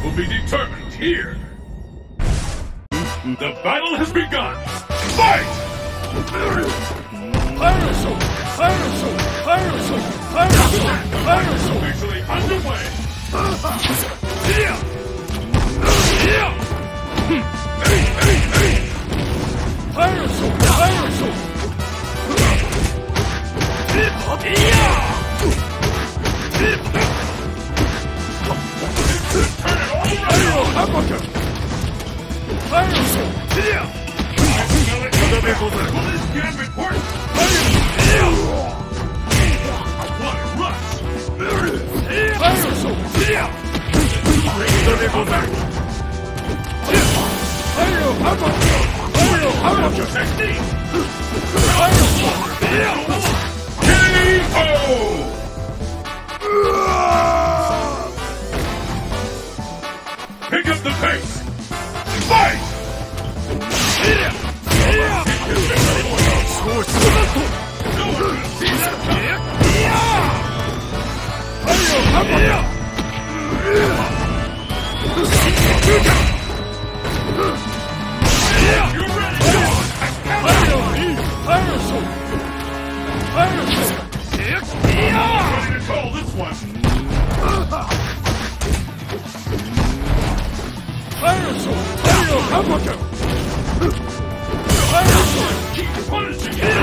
will be determined here. The battle has begun. Fight! Officially underway. Pick up the pace! Fight! Ready to call this one! Keep punishing it!